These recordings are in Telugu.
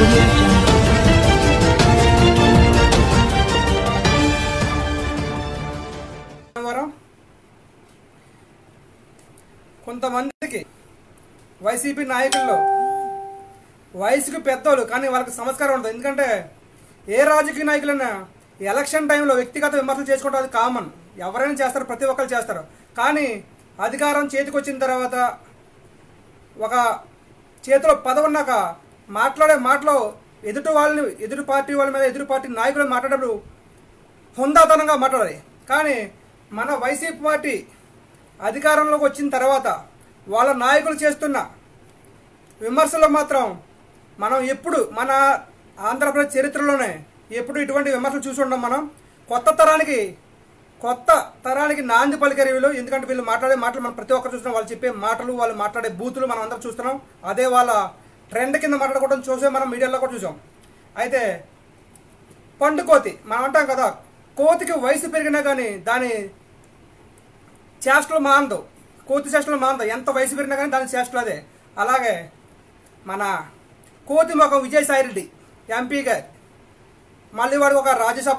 audio jungle. కొంతమందికి వైసీపీ నాయకుల్లో వయసుకు పెద్దోళ్ళు కానీ వాళ్ళకి సంస్కారం ఉండదు. ఎందుకంటే ఏ రాజకీయ నాయకులైనా ఎలక్షన్ టైంలో వ్యక్తిగత విమర్శలు చేసుకోవడం అది కామన్, ఎవరైనా చేస్తారు, ప్రతి ఒక్కరు చేస్తారు. కానీ అధికారం చేతికి వచ్చిన తర్వాత ఒక చేతిలో పదవి ఉన్నాక మాట్లాడే మాటలో ఎదుటి పార్టీ వాళ్ళ మీద ఎదుటి పార్టీ నాయకులు మాట్లాడేటప్పుడు హుందాతనంగా మాట్లాడాలి. కానీ మన వైసీపీ పార్టీ అధికారంలోకి వచ్చిన తర్వాత వాళ్ళ నాయకులు చేస్తున్న విమర్శలు మాత్రం మనం ఎప్పుడు మన ఆంధ్రప్రదేశ్ చరిత్రలోనే ఎప్పుడు ఇటువంటి విమర్శలు చూసి ఉండం. మనం కొత్త తరానికి నాంది పలికే వీళ్ళు. ఎందుకంటే వీళ్ళు మాట్లాడే మాటలు మనం ప్రతి ఒక్కరు చూస్తున్నాం, వాళ్ళు చెప్పే మాటలు, వాళ్ళు మాట్లాడే బూతులు మనం అందరం చూస్తున్నాం. అదే వాళ్ళ ట్రెండ్ కింద మాట్లాడుకోవడం చూసే మనం మీడియాలో కూడా చూసాం. అయితే పండు కోతి మనం అంటాం కదా, కోతికి వయసు పెరిగినా కానీ దాని చేష్టలు మాందవు, కోతి చేష్టలు మాందవు. ఎంత వయసు పెరిగినా కానీ దాని చేష్టలు అదే. అలాగే మన కోతి ముఖం విజయసాయిరెడ్డి ఎంపీ గారు, మళ్ళీ వాడికి ఒక రాజ్యసభ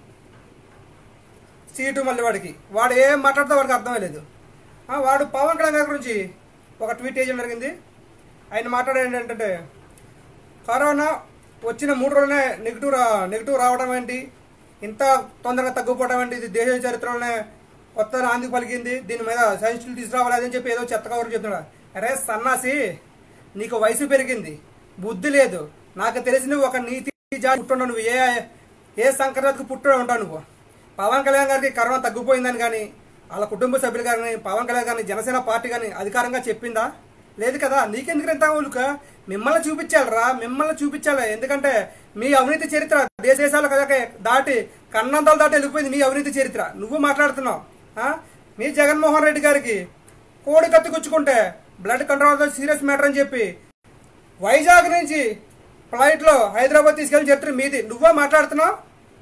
సీటు, మళ్ళీ వాడు ఏం మాట్లాడితే వాడికి అర్థమే లేదు. వాడు పవన్ కళ్యాణ్ గారి గురించి ఒక ట్వీట్ చేయడం జరిగింది. ఆయన మాట్లాడేది ఏంటంటే, కరోనా వచ్చిన 3 రోజులనే నెగిటివ్ రావడం ఏంటి, ఇంత తొందరగా తగ్గిపోవడం ఏంటి, ఇది దేశ చరిత్రలోనే కొత్త నాంది పలికింది, దీని మీద సైన్స్లు తీసుకురావాలి అని చెప్పి ఏదో చెత్త కవర్ చెప్తున్నాడు. అరే సన్నాసి, నీకు వయసు పెరిగింది, బుద్ధి లేదు. నాకు తెలిసిన ఒక నీతి జాతి పుట్టుండవు, నువ్వు ఏ సంక్రాంతికి పుట్టు ఉంటావు నువ్వు. పవన్ కళ్యాణ్ గారికి కరోనా తగ్గిపోయిందని కానీ వాళ్ళ కుటుంబ సభ్యులు కానీ పవన్ కళ్యాణ్ గారిని జనసేన పార్టీ కానీ అధికారంగా చెప్పిందా? లేదు కదా. నీకెందుకు ఎంత ఊలుక? మిమ్మల్ని చూపించాలి. ఎందుకంటే మీ అవినీతి చరిత్ర దేశాలు దాటి కన్నంతలు దాటి వెళ్ళిపోయింది మీ అవినీతి చరిత్ర. నువ్వు మాట్లాడుతున్నావు. మీ జగన్మోహన్ రెడ్డి గారికి కోడి కత్తి గుచ్చుకుంటే బ్లడ్ కంట్రోల్ సీరియస్ మ్యాటర్ అని చెప్పి వైజాగ్ నుంచి ఫ్లైట్లో హైదరాబాద్ తీసుకెళ్లి చరిత్ర మీది. నువ్వా మాట్లాడుతున్నావు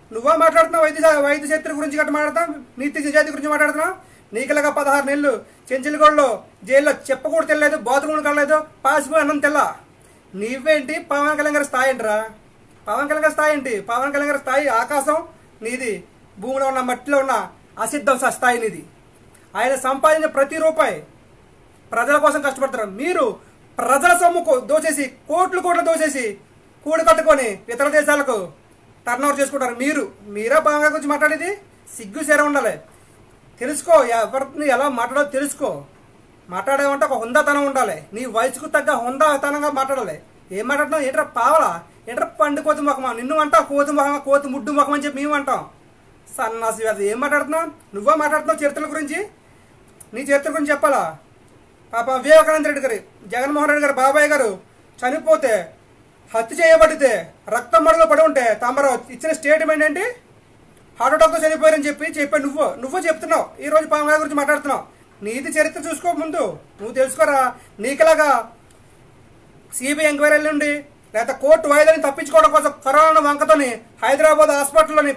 వైద్య చరిత్ర గురించి గట్ట మాట్లాడుతున్నావు, నీతి నిజాయితీ గురించి మాట్లాడుతున్నావు. నీకులాగా 16 నెలలు చెంచులగూడలో జైల్లో చెప్పకూడదు తెల్లలేదు, బాత్రూమ్లు కలలేదు, పాసిపోయి అన్నం తెల్ల. నీవేంటి? పవన్ కళ్యాణ్ గారి స్థాయి ఏంటిరా? పవన్ కళ్యాణ్ గారి స్థాయి ఆకాశం నీది, భూమిలో ఉన్న మట్టిలో ఉన్న అసిద్ధం స్థాయి నీది. ఆయన సంపాదించిన ప్రతి రూపాయి ప్రజల కోసం కష్టపడతారు. మీరు ప్రజల సొమ్ము దోచేసి కోట్లు దోచేసి కూడి కట్టుకొని ఇతర దేశాలకు టర్న్ ఓవర్ చేసుకుంటారు. మీరే పవన్ గారి గురించి మాట్లాడేది? సిగ్గు సేర ఉండాలి. తెలుసుకో, ఎవరిని ఎలా మాట్లాడాలో తెలుసుకో. మాట్లాడేమంటే ఒక హుందాతనం ఉండాలి. నీ వయసుకు తగ్గ హుందాతనంగా మాట్లాడాలి. ఏం మాట్లాడుతున్నావు? ఏంట్రా పావలా, ఏంట్రా పండు కోతి ముఖమా? నిన్ను అంటావు కోతి ముఖమా, కోతి ముడ్డు ముఖం అని చెప్పి మేము అంటాం. సన్నాసి అది ఏం మాట్లాడుతున్నావు? నువ్వా మాట్లాడుతున్నావు చరిత్రల గురించి? నీ చరిత్ర గురించి చెప్పాలా? పాప వివేకానంద రెడ్డి గారు, జగన్మోహన్ రెడ్డి గారు బాబాయ్ గారు చనిపోతే, హత్య చేయబడితే, రక్తం మడుగులో పడి ఉంటే తమరు ఇచ్చిన స్టేట్మెంట్ ఏంటి? హార్ట్ అటాక్తో చనిపోయారని చెప్పి నువ్వు చెప్తున్నావు. ఈ రోజు పవన్ గారి గురించి మాట్లాడుతున్నావు. నీది చరిత్ర చూసుకో, ముందు నువ్వు తెలుసుకోరా. నీకులాగా సిబిఐ ఎంక్వైరీ నుండి లేదా కోర్టు వాయిదాని తప్పించుకోవడం కోసం కరోనా వంకతోని హైదరాబాద్ హాస్పిటల్లోని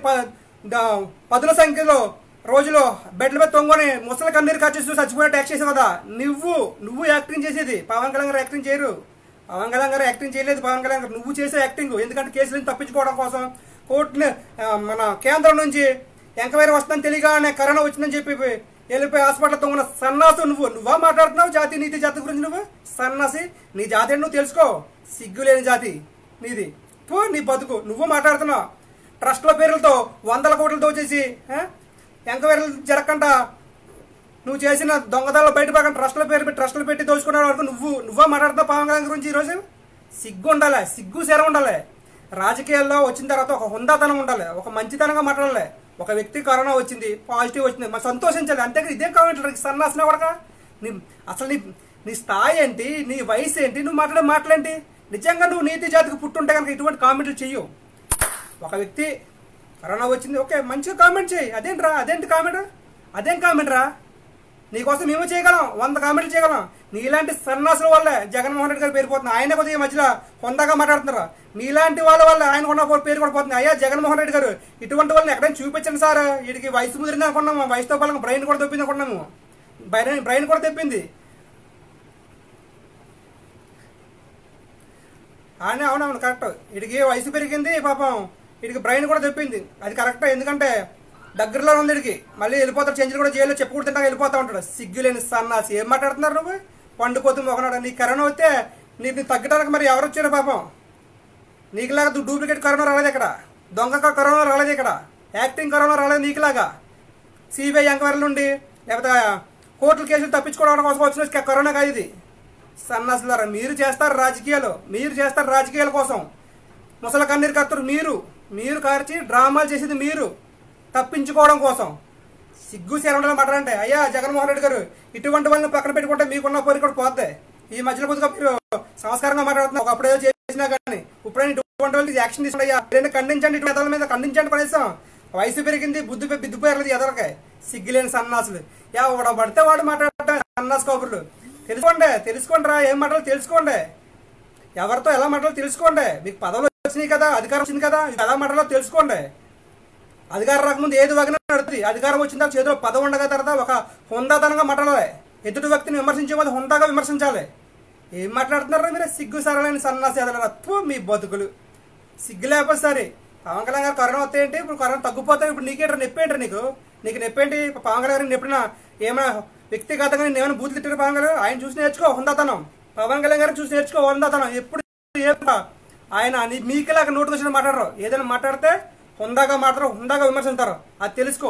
10ల సంఖ్యలో రోజులో బెడ్ల మీద తొంగని ముసలి కన్నీరు కాచేసి చచ్చిపోయినట్టు యాక్ట్ చేసావు కదా. నువ్వు యాక్టింగ్ చేసేది. పవన్ కళ్యాణ్ గారు యాక్టింగ్ చేయరు. పవన్ కళ్యాణ్ గారు యాక్టింగ్ చేయలేదు. పవన్ కళ్యాణ్ గారు నువ్వు చేసే యాక్టింగ్. ఎందుకంటే కేసులను తప్పించుకోవడం కోసం కోర్టుని మన కేంద్రం నుంచి ఎంక్వైరీ వస్తుందని తెలియగానే కరోనా వచ్చిందని చెప్పి వెళ్ళిపోయి హాస్పిటల్తో ఉన్న సన్నాసు నువ్వా మాట్లాడుతున్నావు నీతి జాతి గురించి? నువ్వు సన్నాసి, నీ జాతి నువ్వు తెలుసుకో. సిగ్గులేని జాతి నీది. నీ బతుకు. నువ్వు మాట్లాడుతున్నావు. ట్రస్ట్ల పేర్లతో 100 కోట్లు దోచేసి ఎంక్వైరీలు జరగకుండా నువ్వు చేసిన దొంగదాలు బయటపడకుండా ట్రస్టులు పెట్టి దోచుకునే వరకు నువ్వా మాట్లాడుతున్నావు పవన్ కళ్యాణ్ గురించి? ఈరోజు సిగ్గు ఉండాలి, సిగ్గు సెర ఉండాలి. రాజకీయాల్లో వచ్చిన తర్వాత ఒక హుందాతనం ఉండాలి, ఒక మంచితనంగా మాట్లాడాలి. ఒక వ్యక్తి కరోనా వచ్చింది, పాజిటివ్ వచ్చింది, మనం సంతోషించాలి. అంతేకాదు ఇదే కామెంట్లు సన్నాసిన వడక. అసలు నీ స్థాయి ఏంటి, నీ వయసు ఏంటి, నువ్వు మాట్లాడే మాటలేంటి? నిజంగా నువ్వు నీతి జాతికి పుట్టుంటే కనుక ఇటువంటి కామెంట్లు చెయ్యు. ఒక వ్యక్తి కరోనా వచ్చింది, ఓకే మంచిగా కామెంట్ చేయి. అదేం కామెంట్ రా? నీకోసం మేము చేయగలం, 100 కామెంట్లు చేయగలం. నీలాంటి సన్నాసుల వల్లే జగన్మోహన్ రెడ్డి గారు పేరుపోతుంది. ఆయన కొద్దిగా మధ్యలో హుందాగా మాట్లాడుతున్నారు. నీలాంటి వాళ్ళ వల్ల ఆయన కొన్న పేరు కూడా పోతుంది. అయ్యా జగన్మోహన్ రెడ్డి గారు, ఇటువంటి వాళ్ళని ఎక్కడైనా చూపించండి సార్. వీడికి వయసు ముదిరింది అనుకున్నాము, వయసుతో పాలన బ్రెయిన్ కూడా దొప్పింది అనుకున్నాము. బ్రెయిన్ కూడా తెప్పింది. అని అవునవును కరెక్ట్. వీడికి వయసు పెరిగింది పాపం, వీడికి బ్రెయిన్ కూడా తెప్పింది, అది కరెక్ట్. ఎందుకంటే దగ్గరలో ఉంది వీడికి, మళ్ళీ వెళ్ళిపోతాడు, చెంచులు కూడా జైల్లో చెప్పుకుంటూ తింటాక వెళ్ళిపోతా ఉంటాడు. సిగ్గులేని సన్నాసి, ఏం మాట్లాడుతున్నారు నువ్వు? పండుకోతుంది ఒకనాడు. నీకు కరోనా వస్తే నీకు తగ్గడానికి మరి ఎవరు వచ్చారు పాపం? నీకులాగా డూప్లికేట్ కరోనా రాలేదు ఇక్కడ, దొంగ కరోనా రాలేదు ఇక్కడ, యాక్టింగ్ కరోనా రాలేదు నీకులాగా. సిబిఐ ఎంక్వైరీలు ఉండి లేకపోతే కోర్టుల కేసులు తప్పించుకోవడం కోసం వచ్చిన కరోనా కాదు ఇది. సన్నాసులారా, మీరు చేస్తారు రాజకీయాలు, మీరు చేస్తారు రాజకీయాల కోసం. ముసలి కన్నీరు కత్తురు మీరు కార్చి డ్రామాలు చేసేది మీరు తప్పించుకోవడం కోసం. సిగ్గు శరణాలు మాట్లాడంటే అయ్యా జగన్మోహన్ రెడ్డి గారు, ఇటువంటి వాళ్ళని పక్కన పెట్టుకుంటే మీకున్న పోరి కూడా పోతే. ఈ మధ్యలో కొద్దిగా మీరు సంస్కారంగా మాట్లాడుతున్నారు, ఒకప్పుడు ఏదో చేసినా కానీ ఇప్పుడైనా ఇటువంటి వాళ్ళకి యాక్షన్ తీసుకుంటా. ఖండించండి, ఇటు మెదల మీద ఖండించండి కనీసం. వయసు పెరిగింది, బిద్దుపోయారు ఎదరకాయ సిగ్గులేని సన్నాసులు. వాడు పడితే వాడు మాట్లాడటం సన్నాసు కబుర్లు. తెలుసుకోండి రా, ఏం మాట్లాడాలో తెలుసుకోండి, ఎవరితో ఎలా మాట్లాడాలో తెలుసుకోండి. మీకు పదవులు వచ్చినాయి కదా, అధికారం వచ్చింది కదా, ఎలా మాట్లాడాలో తెలుసుకోండి. అధికారం రాకముందు ఏది వగిన నడుతుంది, అధికారం వచ్చిన తర్వాత చేతిలో పదవి ఉండగా తర్వాత ఒక హుందాతనంగా మాట్లాడాలి. ఎదుటి వ్యక్తిని విమర్శించే ముందు హుందాగా విమర్శించాలి. ఏం మాట్లాడుతున్నారా మీరు? సిగ్గు సరళైన సన్నాసి ఎదలరత్తు మీ బతుకులు. సిగ్గు లేకపోతే సరే. పవన్ కళ్యాణ్ గారు కరోనా వస్తే ఏంటి, ఇప్పుడు కరోనా తగ్గిపోతే ఇప్పుడు నీకేంటారు నొప్పేంటారు? నీకు నొప్పేంటి? పవన్ కళ్యాణ్ గారికి ఎప్పుడైనా ఏమైనా వ్యక్తిగతంగా నేను ఏమైనా బూతులు తిట్టారు పవన్ కళ్యాణ్? ఆయన చూసి నేర్చుకో హుందాతనం. పవన్ కళ్యాణ్ గారిని చూసి నేర్చుకో హుందాతనం. ఎప్పుడు ఆయన మీకులాగా నోటుకు వచ్చిన మాట్లాడరు, ఏదైనా మాట్లాడితే హుందాగా మాట్లాడరు, హుందాగా విమర్శించారు, అది తెలుసుకో.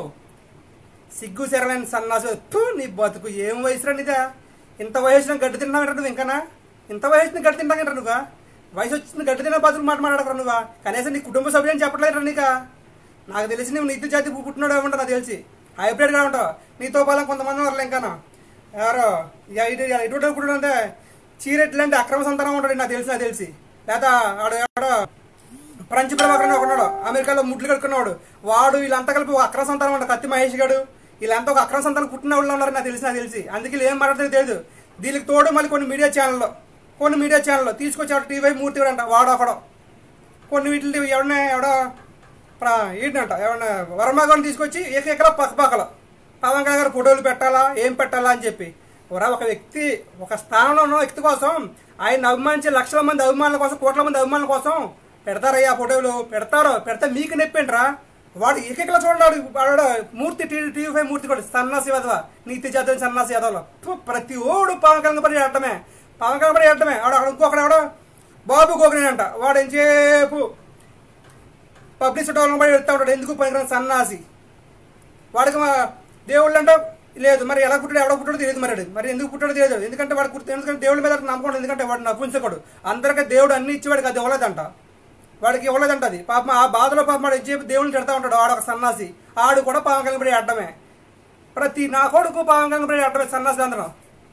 సిగ్గు సెరలేని సన్నాసు నీ బతుకు. ఏం వయసురా నీదా? ఇంత వయసులో గడ్డి తింటావు నువ్వు? ఇంకానా ఇంత వయసుని గడ్డి తింటాకంటారు నువ్వా? వయసు వచ్చిన గడ్డి తిన్న బతుకు మాట్లాడకరా నువ్వా? కనీసం నీ కుటుంబ సభ్యులని చెప్పట్లేదు నీకా? నాకు తెలిసి నువ్వు నీతి జాతి పుట్టినాడు ఏమంటావు, నాకు తెలిసి హైబ్రిడ్గా ఉంటావు. నీతో పాలం కొంతమంది ఉన్నారు ఇంకానా, ఎవరో ఇటువంటి పుట్టిన అంటే చీరెట్లు అంటే అక్రమ సంతానం ఉంటాడు నాకు తెలిసి. లేదా ఆడు ఫ్రెంచ్ ప్రభాకర్ ఒకన్నాడు, అమెరికాలో ముడ్లు కడుక్కున్నాడు వాడు. వీళ్ళంతా కలిపి ఒక అక్రమ సంతానం ఉంటాడు, కత్తి మహేష్ గాడు. వీళ్ళంతా ఒక అక్రమ సంతానం పుట్టిన వాళ్ళు ఉన్నారు నాకు తెలిసి. అందుకే ఏం మాట్లాడితే తెలియదు. దీనికి తోడు మళ్ళీ కొన్ని మీడియా ఛానల్లో తీసుకొచ్చాడు టీవీ మూర్తి అంట, వాడు ఒకడో. కొన్ని వీటిని ఎవడో ఏంటంట ఎవడన్నా వర్మగారిని తీసుకొచ్చి ఏకైకలో పక్కపక్కలో పవన్ కళ్యాణ్ గారు ఫోటోలు పెట్టాలా, ఏం పెట్టాలా అని చెప్పి. ఒక వ్యక్తి ఒక స్థానంలో ఉన్న వ్యక్తి కోసం, ఆయన అభిమానించే లక్షల మంది అభిమానుల కోసం, కోట్ల మంది అభిమానుల కోసం పెడతారయ్యా ఫోటోలు. పెడితే మీకు నొప్పేంట్రా? వాడు ఏకైకలో చూడాడు, వాడు మూర్తి టీవీ మూర్తి కూడా సన్నాసి యాదవ, నీతి జాతి సన్నాసి యాదవ్లో. ప్రతి ఓడు పవన్ కళ్యాణ్ పడి ఆడటమే. వాడు అక్కడ ఇంకొకడు ఎవడో బాబు గోగిని అంట, వాడు ఎంతసేపు పబ్లిసిటీ పడి వెళ్తా ఉంటాడు. ఎందుకు పనికిరాని సన్నాసి. వాడికి దేవుళ్ళు అంటే లేదు, మరి ఎలా పుట్టాడు ఎవడో పుట్టాడో తెలియదు. మరి ఎందుకు పుట్టాడో తెలియదు. ఎందుకంటే ఎందుకంటే దేవుడి మీద నమ్మకం, ఎందుకంటే వాడు నవ్వుంచకూడదు. అందరికీ దేవుడు అన్ని ఇచ్చి వాడికి అది ఇవ్వలేదంట అది. పాపం ఆ బాధలో పాపం వాడు ఇచ్చే దేవుడిని తిడతా ఉంటాడు. ఆడు ఒక సన్నాసి. ఆడు కూడా పవన్ కళ్యాణ్ పడి అడ్డమే. ప్రతి నా కొడుకు పవన్ కళ్యాణ్ పడి అడ్డమే సన్నాసి అందరం.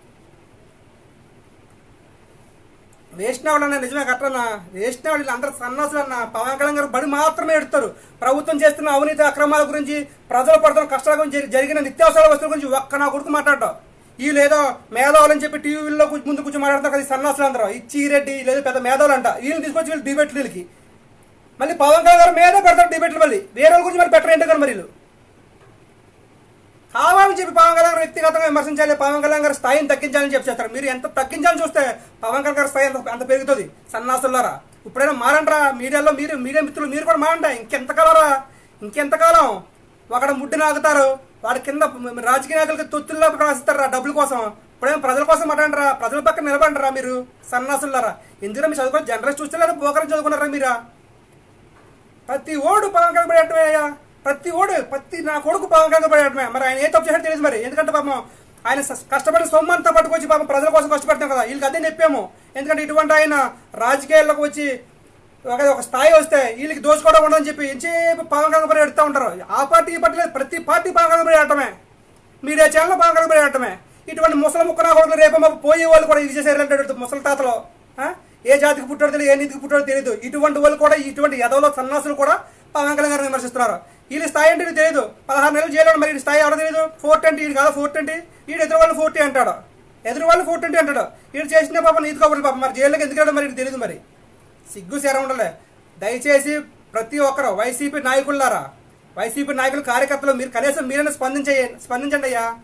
వేసినవాళ్ళు అన్న నిజమే కట్టన్నా, వేసినవాళ్ళు వీళ్ళందరూ సన్నాసులు అన్న. పవన్ కళ్యాణ్ గారు బడి మాత్రమే ఎడతారు. ప్రభుత్వం చేస్తున్న అవినీతి అక్రమాల గురించి, ప్రజలు పడుతున్న కష్టాల గురించి, జరిగిన నిత్యావసర వస్తువుల గురించి ఒక్క నా కొడుకు మాట్లాడటం. వీళ్ళు ఏదో మేధావులని చెప్పి టీవీలో ముందు కూర్చొని మాట్లాడతారు కదా సన్నాసులు అందరూ. ఈ చీరెడ్డి లేదా పెద్ద మేధావులు అంట, వీళ్ళని తీసుకొచ్చి వీళ్ళు డిబేట్లు వీళ్ళకి. మళ్ళీ పవన్ కళ్యాణ్ గారు మీదే పెడతారు డిబేట్లు. మళ్ళీ వేరే వాళ్ళ గురించి మరి పెట్టరు ఏంటో కానీ మరి వీళ్ళు కావాలని చెప్పి పవన్ కళ్యాణ్ గారు వ్యక్తిగతంగా విమర్శించాలి, పవన్ కళ్యాణ్ గారి స్థాయిని తగ్గించాలని చెప్పి చేస్తారు. మీరు ఎంత తగ్గించాలని చూస్తే పవన్ కళ్యాణ్ గారి స్థాయి అంత పెరుగుతుంది. సన్నాసులారా, ఇప్పుడైనా మారండ్రా. మీడియాలో మీడియా మిత్రులు మీరు కూడా మారండి. ఇంకెంతకాలం ఒకడు ముడ్డి నాగుతారు, వాడి కింద రాజకీయ నాయకులకి తొత్తుల్లో రాసిస్తారా డబ్బుల కోసం. ఇప్పుడేమో ప్రజల కోసం మాట్లాడరా, ప్రజల పక్కన నిలబడరా మీరు సన్నాసులారా. ఎందుకంటే మీరు చదువుకొని జనరల్ చూస్తే లేదా పోకరం చదువుకున్నారా మీరా? ప్రతి ఓడు పవన్ కళ్యాణ్ పడేయటమేయ్యా, ప్రతి నా కొడుకు పవన్ కళ్యాణ్ పడేయటమే. మరి ఆయన ఏ తప్పు చేయాలో తెలియదు మరి. ఎందుకంటే పాపం ఆయన కష్టపడిన సొమ్మంతా పట్టుకొచ్చి పాపం ప్రజల కోసం కష్టపడతాం కదా, వీళ్ళకి అదే చెప్పాము. ఎందుకంటే ఇటువంటి ఆయన రాజకీయాల్లోకి వచ్చి ఒక స్థాయి వస్తే వీళ్ళకి దోచుకోవడం ఉండదని చెప్పి ఎంచేపు పవన్ కళ్యాణ్ పడి ఎడుతూ ఉంటారు. ఆ పార్టీ ఈ పార్టీ లేదు, ప్రతి పార్టీ పవన్ కళ్యాణ్ పడి ఆడటమే. మీడియా ఛానల్ పవన్ కళ్యాణ్ పడి ఆడటమే. ఇటువంటి ముసలి ముక్క నా కొడుకులు రేపు మాకు పోయే వాళ్ళు కూడా ఇది చేసేయాలంటే ముసలి తాతలో ఏ జాతికి పుట్టాడో తెలియదు, ఏ నీతికి పుట్టాడో తెలియదు. ఇటువంటి వాళ్ళు కూడా, ఇటువంటి ఎదవలో సన్నాసులు కూడా పవన్ కళ్యాణ్ గారిని విమర్శిస్తున్నారు. వీళ్ళ స్థాయి అంటే తెలియదు. 16 నెలలు జైలు. మరి ఈ స్థాయి ఎవడో తెలియదు. 420 ఇది కాదు 420, వీడు ఎదురు వాళ్ళు 420 అంటాడు. వీడు చేసిన పాపం నీతి కబుర్లు పాపం. మరి జైల్లోకి ఎందుకు వెళ్ళడం మరి తెలియదు. మరి సిగ్గు సేర ఉండలే. దయచేసి ప్రతి ఒక్కరు వైసీపీ నాయకులారా, వైసీపీ నాయకులు కార్యకర్తలు మీరు కనీసం మీరైనా స్పందించండి అయ్యా.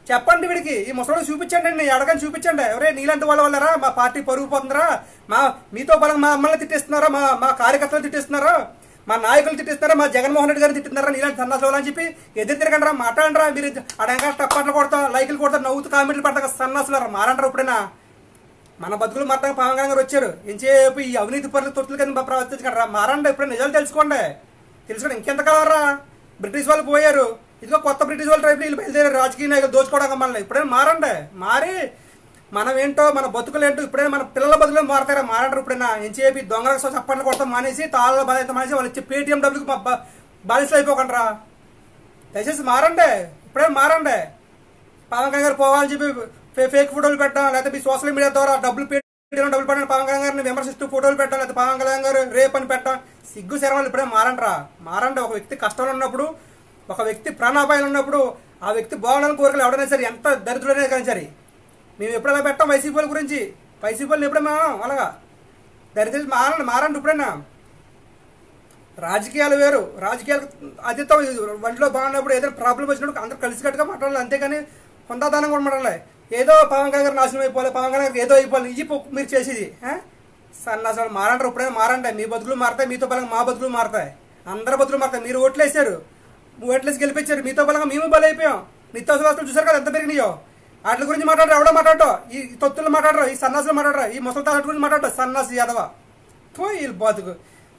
చెప్పండి వీడికి, ఈ ముసలి చూపించండి అండి, ఎడగని చూపించండి. ఎవరే నీలాంటి వాళ్ళ వల్లరా మా పార్టీ పరుగు పోతుందరా, మీతో బలం మా అమ్మల్ని తిట్టేస్తున్నారా, మా కార్యకర్తలు తిట్టేస్తున్నారా, మా నాయకులు తిట్టిస్తున్నారా, మా జగన్మోహన్ రెడ్డి గారిని తిట్టిస్తున్నారా, నీలాంటి సన్నాసులు అని చెప్పి ఎదురు తిరగండి రా, మాట్లాడండి రా. మీరు అడంగా టప్పట్లు కొడతాం, లైకులు కొడతాం, నవ్వుతూ కామెంట్లు పడతా సన్నాసులు మారంటారు. ఇప్పుడైనా మన బతుకులు మారడానికి పవన్ కళ్యాణ్ గారు వచ్చారు. ఎంతసేపు ఈ అవినీతి పనులు తొట్టులు కింద ప్రవర్తించకండి, మారండి. ఇప్పుడే నిజాలు తెలుసుకోండి. ఇంకెంతకాలం రా, బ్రిటిష్ వాళ్ళు పోయారు, ఇదిగో కొత్త బ్రిటిష్ వాళ్ళ టైప్ వీళ్ళు బయలుదేరారు రాజకీయ నాయకులు దోచుకోవడానికి. మనల్ని ఇప్పుడైనా మారండి. మారి మనం ఏంటో మన బతుకులు ఏంటో ఇప్పుడైనా మన పిల్లల బతుకులు మారతారా, మారంటారు. ఇప్పుడైనా ఎంతసేపు దొంగలకు చప్పట్లు కొడతాం మానేసి, తాళ్ళ బాధ్యత మానేసి వాళ్ళు ఇచ్చే పేటీఎం డబ్బులకు బాధితులు అయిపోకండి రా. దయచేసి మారండి, ఇప్పుడైనా మారండి. పవన్ కళ్యాణ్ గారు పోవాలని చెప్పి ఫేక్ ఫోటోలు పెట్టడం, లేకపోతే మీ సోషల్ మీడియా ద్వారా డబ్బులు పెట్టడం, పవన్ కళ్యాణ్ గారిని విమర్శిస్తూ ఫోటోలు పెట్టడం, లేకపోతే పవన్ కళ్యాణ్ గారు రేప్ అని పెట్టడం, సిగ్గు శర్మలు ఇప్పుడే మారండిరా. మారండి. ఒక వ్యక్తి కష్టంలో ఉన్నప్పుడు, ఒక వ్యక్తి ప్రాణాపాయాలు ఉన్నప్పుడు, ఆ వ్యక్తి బాగుండాలని కోరికలు ఎవడైనా సరే, ఎంత దరిద్రుడైనా కానీ సరే, మేము ఎప్పుడైనా పెట్టాం వైసీపీ గురించి, వైసీపీలు ఎప్పుడే మనం అలాగా దరిద్ర మారండి. ఇప్పుడైనా రాజకీయాలు వేరు, రాజకీయాలు అతీతం. వంటలో బాగున్నప్పుడు ఏదైనా ప్రాబ్లం వచ్చినప్పుడు అందరూ కలిసికట్టుగా మాట్లాడాలి, అంతేగాని హుందాదానంగా కూడా మాట్లాడాలి. ఏదో పవన్ కళ్యాణ్ గారు నాశనం అయిపోవాలి, పవన్ కళ్యాణ్ గారికి ఏదో అయిపోవాలి, ఇది మీరు చేసేది సన్నాసాలు. మారంటారు. ఇప్పుడైనా మారండి. మీ బతుకులు మారుతాయి, మీతో బలంగా మా బతుకులు మారుతాయి, అందరి బతుకులు మారుతాయి. మీరు ఓట్లేసారు, ఓట్లేసి గెలిపించారు, మీతో బలంగా మేము బలైపోయాం. నిత్యావసర వస్తువులు చూసారు కదా ఎంత పెరిగినాయో. వాటి గురించి మాట్లాడరు, ఎవడో మాట్లాడటం, ఈ తొత్తులు మాట్లాడరు, ఈ సన్నాసులు మాట్లాడరు, ఈ ముసలి తాలటి గురించి మాట్లాడరు, సన్నాసి యాదవ వీళ్ళు బతుకు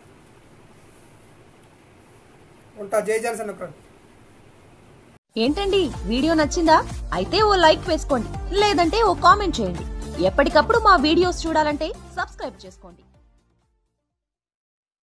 ఉంటా. జై జనసేన. ఏంటండి వీడియో నచ్చిందా? అయితే ఓ లైక్ వేసుకోండి, లేదంటే ఓ కామెంట్ చేయండి. ఎప్పటికప్పుడు మా వీడియోస్ చూడాలంటే సబ్స్క్రైబ్ చేసుకోండి.